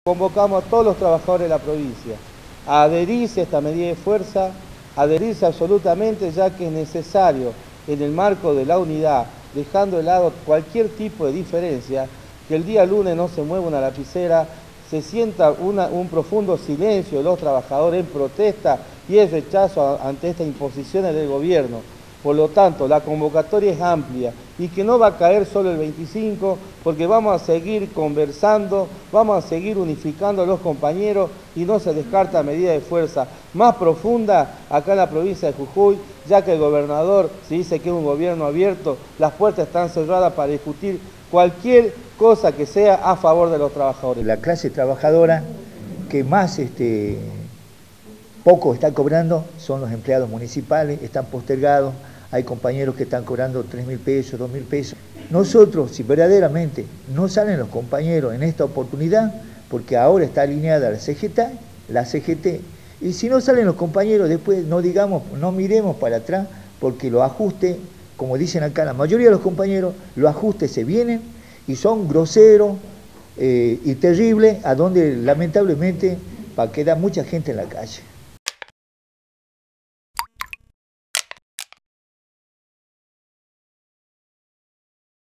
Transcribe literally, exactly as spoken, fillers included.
Convocamos a todos los trabajadores de la provincia a adherirse a esta medida de fuerza, a adherirse absolutamente, ya que es necesario, en el marco de la unidad, dejando de lado cualquier tipo de diferencia, que el día lunes no se mueva una lapicera, se sienta una, un profundo silencio de los trabajadores en protesta y el rechazo ante estas imposiciones del gobierno. Por lo tanto, la convocatoria es amplia y que no va a caer solo el veinticinco, porque vamos a seguir conversando, vamos a seguir unificando a los compañeros y no se descarta medida de fuerza más profunda acá en la provincia de Jujuy, ya que el gobernador, se dice que es un gobierno abierto, las puertas están cerradas para discutir cualquier cosa que sea a favor de los trabajadores. La clase trabajadora que más este, poco está cobrando son los empleados municipales, están postergados, hay compañeros que están cobrando tres mil pesos, dos mil pesos. Nosotros, si verdaderamente no salen los compañeros en esta oportunidad, porque ahora está alineada la C G T, la C G T, y si no salen los compañeros, después no digamos, no miremos para atrás, porque los ajustes, como dicen acá, la mayoría de los compañeros, los ajustes se vienen y son groseros eh, y terribles, a donde lamentablemente va a quedar mucha gente en la calle.